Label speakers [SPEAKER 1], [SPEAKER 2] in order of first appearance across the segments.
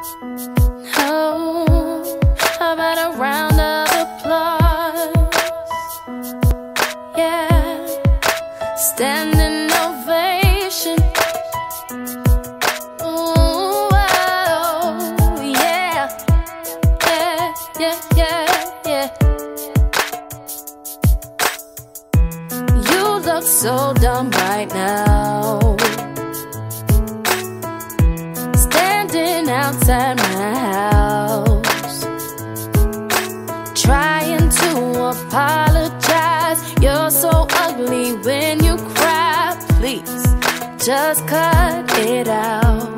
[SPEAKER 1] Oh, how about a round of applause? Yeah, standing ovation. Ooh, oh, yeah, yeah, yeah, yeah, yeah. You look so dumb right now, standing outside my house, trying to apologize. You're so ugly when you cry. Please, just cut it out.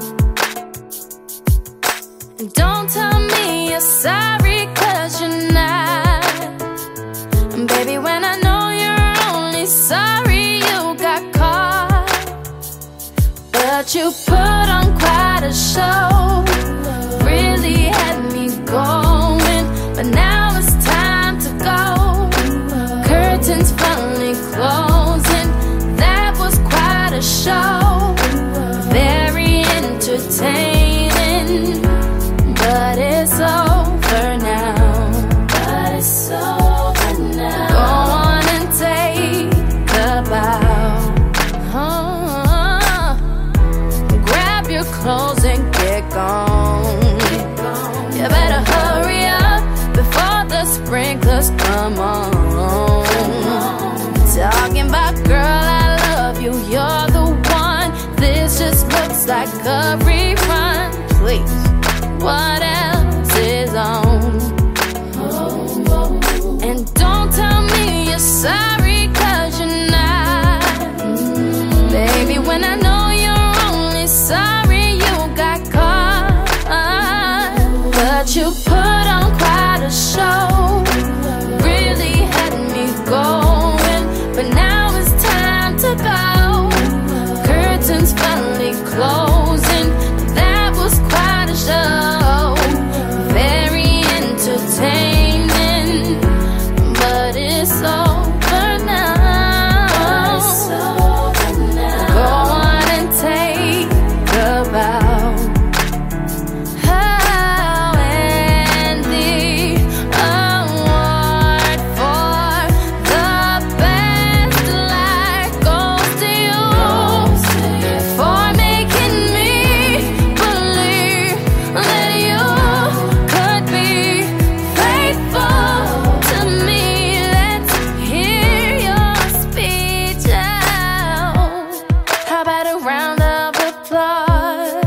[SPEAKER 1] And don't tell me you're sorry, 'cause you're not. And baby, when I know you're only sorry you got caught, but you put on quite a show, really had me going. But now it's time to go, curtains finally closing. That was quite a show, very entertaining, but it's over now. But it's over now. Go on and take a bow. Grab your clothes and get gone. You better hurry up before the sprinklers come on. Talking about, girl, I love you, you're the one. This just looks like a rerun. Please, what else is on? And don't tell me you're sorry, 'cause you're not. Baby, when I know you're only sorry you got caught, but you put on quite a show, really had me going. But now it's time to go, curtains finally closing. That was quite a show, very entertaining, but it's over now. Go on and take a bow. Oh, and the award for the best life goes to you, for making me believe that you could be faithful to me. Let's hear your speech out. How about a round of applause?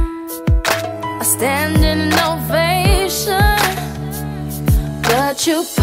[SPEAKER 1] A standing ovation, but you